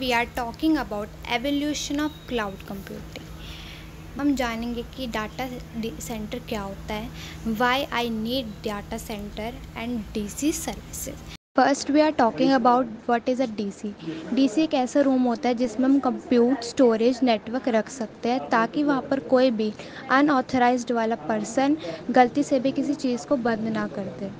we are talking about evolution of cloud computing. हम जानेंगे कि डाटा सेंटर क्या होता है, why I need data center and DC services. First we are talking about what is a D C. D C एक ऐसा room होता है जिसमें हम कंप्यूट स्टोरेज नेटवर्क रख सकते हैं ताकि वहाँ पर कोई भी अनऑथराइज्ड वाला पर्सन गलती से भी किसी चीज़ को बंद ना कर दे.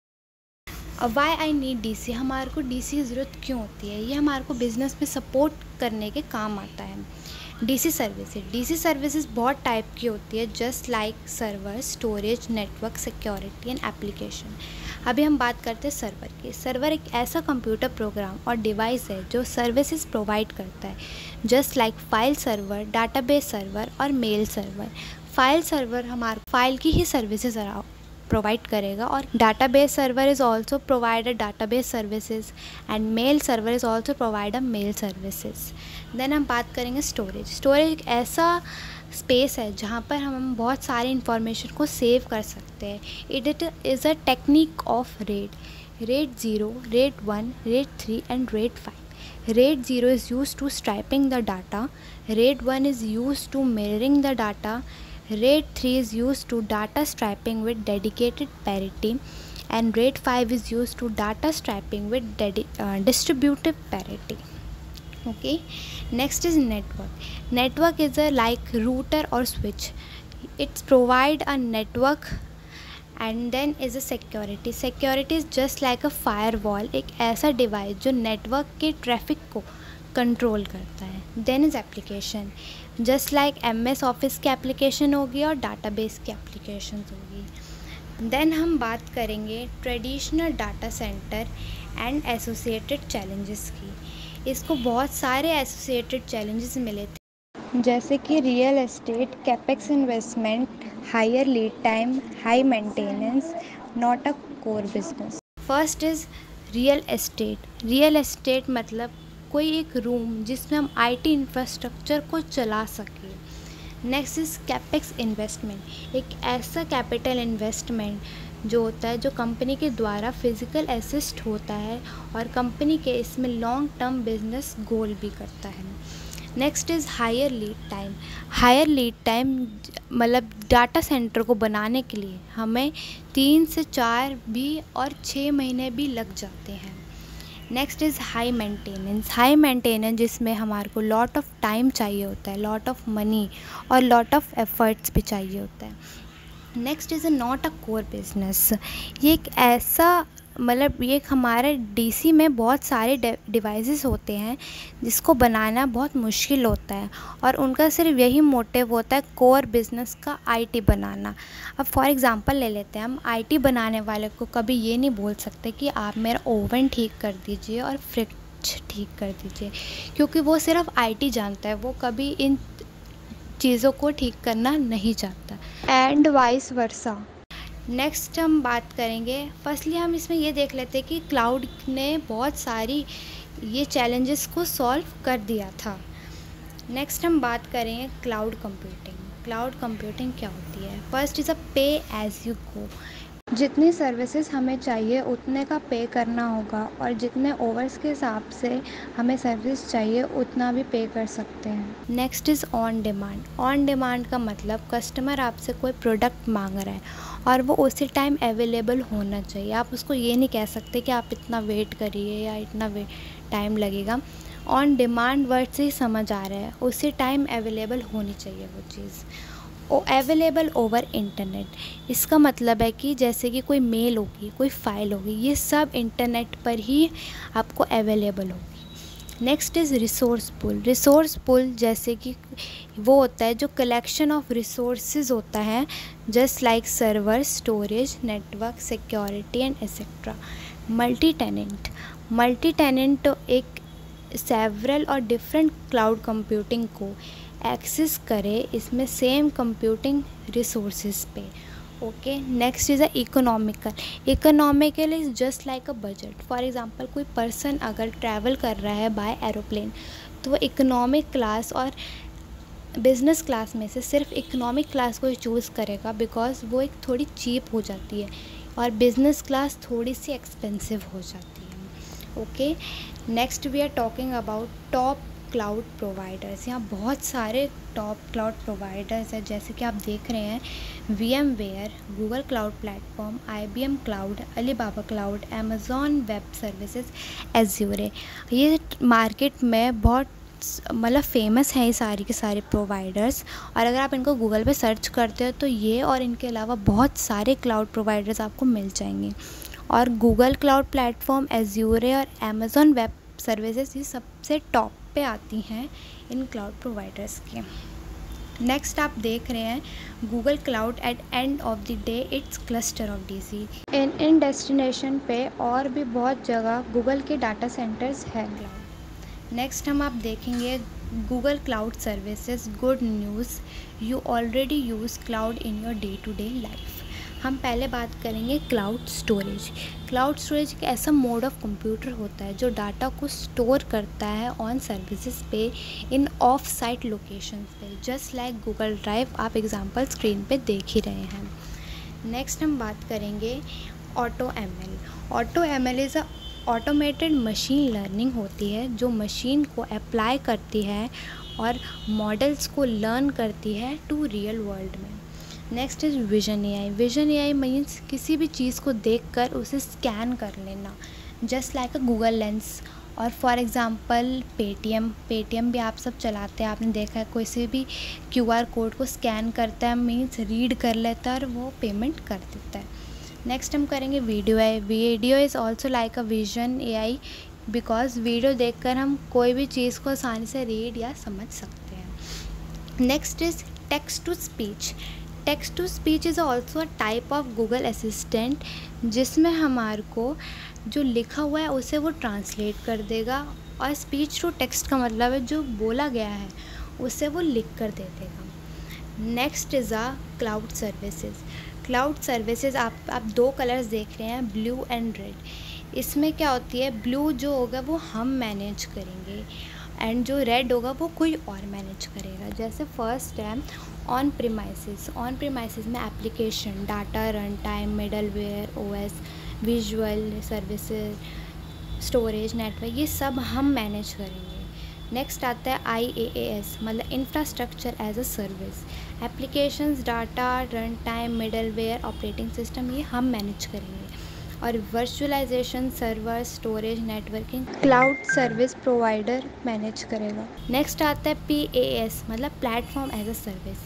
Why I need D C. हमारे को डी सी की ज़रूरत क्यों होती है? ये हमारे को बिज़नेस में सपोर्ट करने के काम आता है. डी सी सर्विसेज बहुत टाइप की होती है, just like server, storage, network, security and application. अभी हम बात करते हैं सर्वर की. सर्वर एक ऐसा कंप्यूटर प्रोग्राम और डिवाइस है जो सर्विसेज प्रोवाइड करता है, just like file server, database server और मेल सर्वर. फाइल सर्वर हमारे फाइल की ही सर्विसेज प्रोवाइड करेगा और database server is also provide database services and mail server is also provide a mail services. Then हम बात करेंगे स्टोरेज. एक ऐसा स्पेस है जहाँ पर हम बहुत सारी इंफॉर्मेशन को सेव कर सकते हैं. It is a technique of RAID 0, RAID 1, RAID 3 and RAID 5. RAID 0 is used to striping the data, RAID 1 is used to mirroring the data, RAID 3 is used to data striping with dedicated parity, and RAID 5 is used to data striping with distributive parity. Okay, next is network is a like router or switch. It's provide a network. And then is a security is just like a firewall, एक ऐसा device जो network के traffic को control करता है. Then is application, just like MS office की application होगी और डाटाबेस की एप्लीकेशन होगी. देन हम बात करेंगे traditional data centre and associated challenges की. इसको बहुत सारे एसोसिएटेड चैलेंजेस मिले थे, जैसे कि real estate, capex investment, higher lead time, high maintenance, not a core business. First is real estate मतलब कोई एक रूम जिसमें हम IT इंफ्रास्ट्रक्चर को चला सकें. नेक्स्ट इज़ कैपेक्स इन्वेस्टमेंट, एक ऐसा कैपिटल इन्वेस्टमेंट जो होता है जो कंपनी के द्वारा फिज़िकल एसेट होता है और कंपनी के इसमें लॉन्ग टर्म बिजनेस गोल भी करता है. Next is higher lead time मतलब डाटा सेंटर को बनाने के लिए हमें 3 से 4 भी और 6 महीने भी लग जाते हैं. नेक्स्ट इज़ हाई मेंटेनेंस जिसमें हमारे को लॉट ऑफ टाइम चाहिए होता है, लॉट ऑफ मनी और लॉट ऑफ एफर्ट्स भी चाहिए होता है. Next is not a core business. ये एक ऐसा मतलब ये हमारे DC में बहुत सारे डिवाइसेस होते हैं जिसको बनाना बहुत मुश्किल होता है और उनका सिर्फ यही मोटिव होता है कोर बिज़नेस का IT बनाना. अब फॉर एग्ज़ाम्पल ले लेते हैं, हम IT बनाने वाले को कभी ये नहीं बोल सकते कि आप मेरा ओवन ठीक कर दीजिए और फ्रिज ठीक कर दीजिए, क्योंकि वो सिर्फ IT जानता है, वो कभी इन चीज़ों को ठीक करना नहीं चाहता. And vice versa. नेक्स्ट हम बात करेंगे, फर्स्टली हम इसमें ये देख लेते हैं कि क्लाउड ने बहुत सारी ये चैलेंजेस को सॉल्व कर दिया था. नेक्स्ट हम बात करेंगे क्लाउड कंप्यूटिंग क्या होती है. फर्स्ट इज़ अ पे एज यू गो. जितनी सर्विसेज हमें चाहिए उतने का पे करना होगा और जितने ओवर्स के हिसाब से हमें सर्विस चाहिए उतना भी पे कर सकते हैं. नेक्स्ट इज़ ऑन डिमांड का मतलब कस्टमर आपसे कोई प्रोडक्ट मांग रहा है और वो उसी टाइम अवेलेबल होना चाहिए. आप उसको ये नहीं कह सकते कि आप इतना वेट करिए या इतना टाइम लगेगा. ऑन डिमांड वर्ड से ही समझ आ रहा है, उसी टाइम अवेलेबल होनी चाहिए वो चीज़. अवेलेबल ओवर इंटरनेट, इसका मतलब है कि जैसे कि कोई मेल होगी, कोई फाइल होगी, ये सब इंटरनेट पर ही आपको अवेलेबल होगी. नेक्स्ट इज़ रिसोर्स पुल जैसे कि वो होता है जो कलेक्शन ऑफ रिसोर्सेज होता है, just like server, storage, network, security and etcetera. Multi tenant एक सेवरल और डिफरेंट क्लाउड कंप्यूटिंग को एक्सेस करे इसमें सेम कंप्यूटिंग रिसोर्सेज पे. Okay, next is a economical is just like a budget. For example कोई person अगर travel कर रहा है बाय एरोप्लेन तो वो इकोनॉमिक क्लास और बिज़नेस क्लास में से सिर्फ इकोनॉमिक क्लास को चूज़ करेगा बिकॉज वो एक थोड़ी चीप हो जाती है और बिज़नेस क्लास थोड़ी सी एक्सपेंसिव हो जाती है. Okay, next we are talking about top cloud providers. यहाँ बहुत सारे टॉप क्लाउड प्रोवाइडर्स हैं, जैसे कि आप देख रहे हैं VMware, Google cloud platform, IBM cloud, Alibaba cloud, Amazon web services, Azure. ये मार्केट में बहुत मतलब फेमस हैं ये सारी के सारे प्रोवाइडर्स। और अगर आप इनको गूगल पे सर्च करते हो तो ये और इनके अलावा बहुत सारे क्लाउड प्रोवाइडर्स आपको मिल जाएंगे। और गूगल क्लाउड प्लेटफॉर्म, एज्योर और अमेज़ॉन वेब सर्विसेज ये सबसे टॉप पे आती हैं इन क्लाउड प्रोवाइडर्स के। नेक्स्ट आप देख रहे हैं Google cloud at end of the day it's cluster of DC. इन डेस्टिनेशन पे और भी बहुत जगह गूगल के डाटा सेंटर्स हैं क्लाउड। नेक्स्ट हम आप देखेंगे Google cloud services. Good news, you already use cloud in your day to day life. हम पहले बात करेंगे क्लाउड स्टोरेज। क्लाउड स्टोरेज एक ऐसा मोड ऑफ कंप्यूटर होता है जो डाटा को स्टोर करता है ऑन सर्विसेज पे इन ऑफ साइट लोकेशंस पे, जस्ट लाइक गूगल ड्राइव आप एग्जांपल स्क्रीन पे देख ही रहे हैं। नेक्स्ट हम बात करेंगे auto ML। Auto ML is a automated machine learning होती है जो मशीन को अप्लाई करती है और मॉडल्स को लर्न करती है टू रियल वर्ल्ड में। Next is vision AI। Vision AI means किसी भी चीज़ को देखकर उसे स्कैन कर लेना, just like a Google lens. और फॉर एग्ज़ाम्पल पेटीएम भी आप सब चलाते हैं, आपने देखा है कोई से भी QR कोड को स्कैन करता है, मीन्स रीड कर लेता है और वो पेमेंट कर देता है। नेक्स्ट हम करेंगे video AI। Video is also like a vision AI because video देखकर हम कोई भी चीज़ को आसानी से रीड या समझ सकते हैं। Next is text to speech. Text to speech is also a type of Google assistant जिसमें हमारे को जो लिखा हुआ है उसे वो ट्रांसलेट कर देगा, और स्पीच टू टेक्स्ट का मतलब है जो बोला गया है उसे वो लिख कर दे देगा। Next is a cloud services. Cloud services आप दो कलर्स देख रहे हैं, ब्लू एंड रेड। इसमें क्या होती है, ब्लू जो होगा वो हम मैनेज करेंगे एंड जो रेड होगा वो कोई और मैनेज करेगा। जैसे फर्स्ट है ऑन प्रीमाइसेस। ऑन प्रीमाइसेस में application, data, run time, middleware, OS, visual services, storage, network, ये सब हम मैनेज करेंगे। नेक्स्ट आता है IaaS मतलब infrastructure as a service. Applications, data, run time, middleware, operating system ये हम मैनेज करेंगे। और virtualization, server, storage, networking cloud service provider manage करेगा। नेक्स्ट आता है PaaS मतलब platform as a service.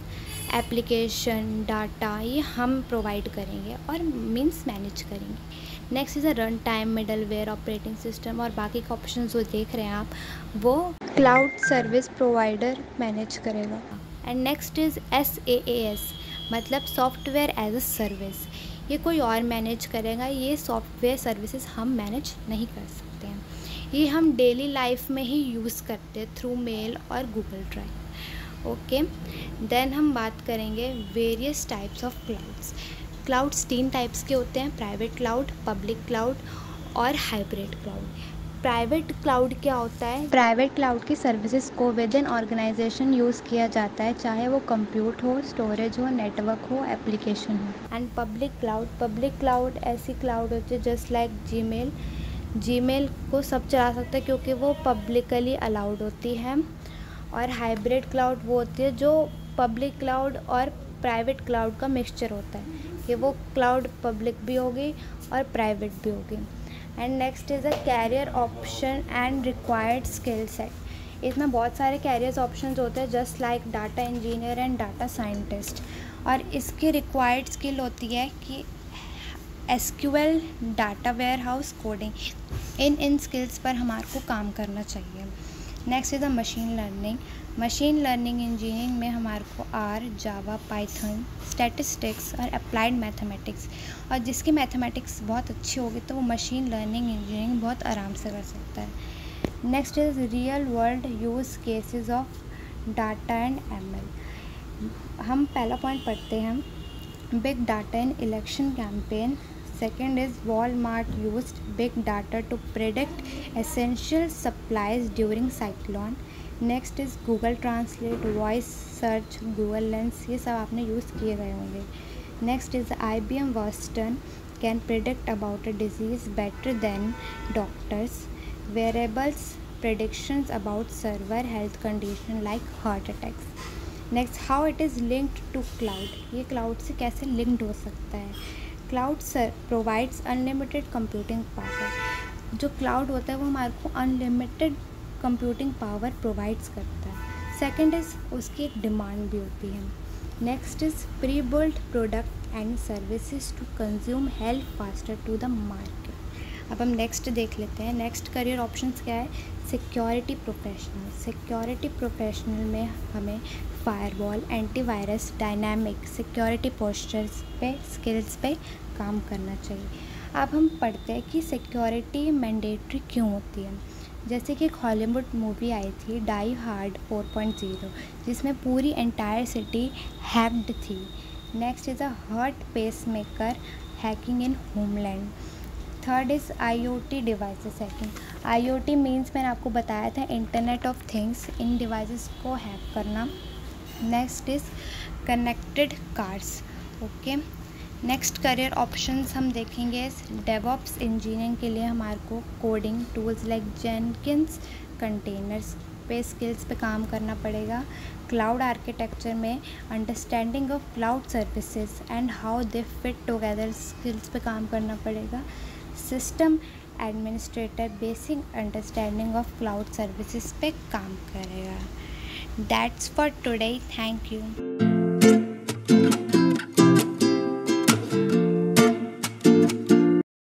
Application, data ये हम प्रोवाइड करेंगे और मीन्स मैनेज करेंगे। Next is a run time, middleware, operating system और बाकी का ऑप्शन जो देख रहे हैं आप वो क्लाउड सर्विस प्रोवाइडर मैनेज करेगा। एंड नेक्स्ट इज़ SaaS मतलब सॉफ्टवेयर एज अ सर्विस। ये कोई और मैनेज करेगा, ये सॉफ्टवेयर सर्विसेज हम मैनेज नहीं कर सकते हैं, ये हम डेली लाइफ में ही यूज़ करते हैं थ्रू मेल और गूगल ड्राइव। ओके, देन हम बात करेंगे various types of clouds. Clouds 3 types के होते हैं, प्राइवेट क्लाउड, पब्लिक क्लाउड और हाइब्रिड क्लाउड। प्राइवेट क्लाउड क्या होता है, प्राइवेट क्लाउड की सर्विसेज को विद इन ऑर्गेनाइजेशन यूज़ किया जाता है, चाहे वो कंप्यूट हो, स्टोरेज हो, नेटवर्क हो, एप्लीकेशन हो। एंड पब्लिक क्लाउड ऐसी क्लाउड होती है जस्ट लाइक जीमेल को सब चला सकते हैं क्योंकि वो पब्लिकली अलाउड होती है। और हाइब्रिड क्लाउड वो होती है जो पब्लिक क्लाउड और प्राइवेट क्लाउड का मिक्सचर होता है कि वो क्लाउड पब्लिक भी होगी और प्राइवेट भी होगी। And next is a career option and required skill set. इसमें बहुत सारे कैरियर्स ऑप्शंस होते हैं just like data engineer and data scientist, और इसकी रिक्वायर्ड स्किल होती है कि SQL, data warehouse, coding, इन स्किल्स पर हमारे को काम करना चाहिए। Next is a machine learning engineering में हमारे को R, जावा, पाइथन, स्टैटिस्टिक्स और अप्लाइड मैथमेटिक्स, और जिसकी मैथमेटिक्स बहुत अच्छी होगी तो वो मशीन लर्निंग इंजीनियरिंग बहुत आराम से कर सकता है। Next is real world use cases of data and ML। हम पहला पॉइंट पढ़ते हैं, big data in election campaign. Second is Walmart used big data to predict essential supplies during cyclone. Next is Google Translate, Voice Search, Google Lens, ये सब आपने use किए गए होंगे। Next is IBM Watson can predict about a disease better than doctors. Wearables, predictions about server health condition like heart attacks. Next, how it is linked to cloud, ये cloud से कैसे linked हो सकता है. Cloud provides unlimited computing power. जो cloud होता है वो हमारे को अनलिमिटेड कंप्यूटिंग पावर प्रोवाइड्स करता है. सेकंड इज़ उसकी एक डिमांड भी होती है. Next is pre build product and services to consume help faster to the market. अब हम नेक्स्ट देख लेते हैं. नेक्स्ट करियर ऑप्शंस क्या है. Security professional. सिक्योरिटी प्रोफेशनल में हमें firewall, antivirus, dynamic security postures पे, स्किल्स पे काम करना चाहिए. अब हम पढ़ते हैं कि सिक्योरिटी मैंडेटरी क्यों होती है. जैसे कि एक हॉलीवुड मूवी आई थी डाई हार्ड 4.0, जिसमें पूरी एंटायर सिटी हैक्ड थी. Next is a heart pacemaker hacking in homeland. Third is IoT devices hacking. IoT means मैंने आपको बताया था इंटरनेट ऑफ थिंग्स, इन डिवाइसेस को हैक करना. Next is connected cars. Okay. Next career options हम देखेंगे. डेवऑप्स इंजीनियरिंग के लिए हमारे को coding tools like Jenkins, containers पे स्किल्स पे काम करना पड़ेगा. क्लाउड आर्किटेक्चर में understanding of cloud services and how they fit together skills पे काम करना पड़ेगा. System administrator basic understanding of cloud services पे काम करेगा. That's for today. Thank you.